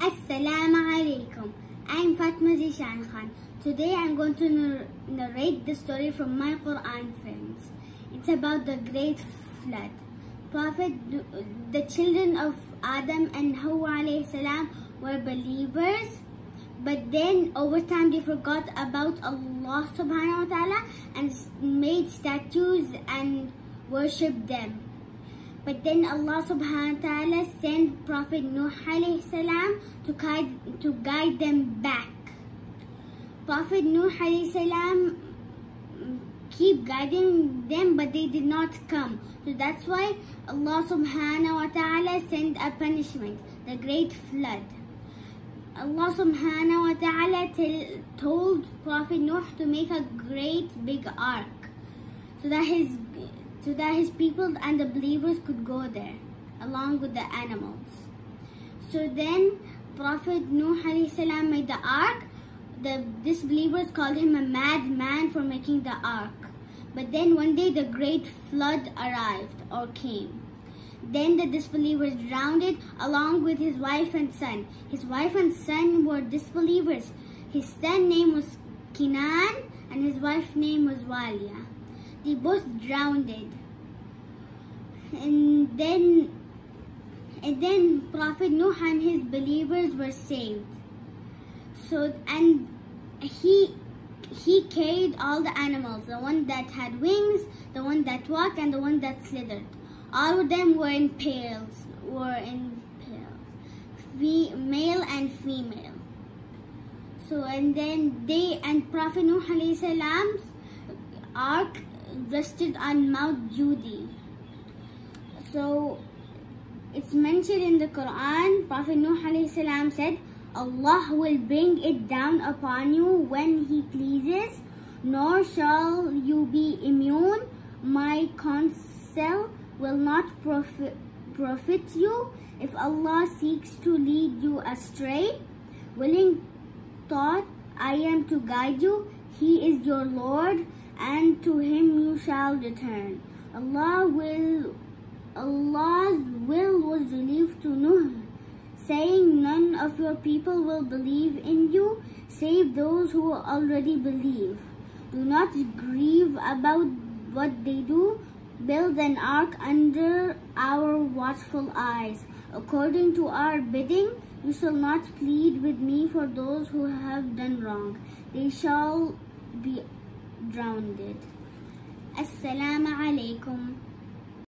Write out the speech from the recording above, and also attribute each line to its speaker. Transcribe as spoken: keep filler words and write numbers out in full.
Speaker 1: Assalamu alaikum. I'm Fatma Zishan Khan. Today I'm going to nar narrate the story from my Quran friends. It's about the great flood. Prophet, the children of Adam and Hawa alayhi salam were believers, but then over time they forgot about Allah subhanahu wa ta'ala and made statues and worshipped them. But then Allah subhanahu wa ta'ala sent Prophet Nuh alayhi salam to guide, to guide them back. Prophet Nuh alayhi salam keep guiding them, but they did not come. So that's why Allah subhanahu wa ta'ala sent a punishment, the great flood. Allah subhanahu wa ta'ala told Prophet Nuh to make a great big ark so that his so that his people and the believers could go there along with the animals. So then Prophet Nuh alayhi salam made the ark. The disbelievers called him a madman for making the ark. But then one day the great flood arrived or came. Then the disbelievers drowned it along with his wife and son. His wife and son were disbelievers. His son name was Kinan and his wife's name was Walia. They both drowned it. And then and then Prophet Nuh and his believers were saved. So and he he carried all the animals, the one that had wings, the one that walked, and the one that slithered. All of them were in pairs, were in pairs, male and female. So and then they and Prophet Nuh alayhi salam's ark rested on Mount Judi. So it's mentioned in the Quran. Prophet Nuh alayhi salam said, Allah will bring it down upon you when He pleases, nor shall you be immune. My counsel will not profit, profit you if Allah seeks to lead you astray. Willing thought I am to guide you. He is your Lord, and to Him you shall return. Allah will, Allah's will was relieved to Nuh, saying, none of your people will believe in you, save those who already believe. Do not grieve about what they do. Build an ark under our watchful eyes. According to our bidding, you shall not plead with me for those who have done wrong. They shall be drowned. Assalamu alaikum.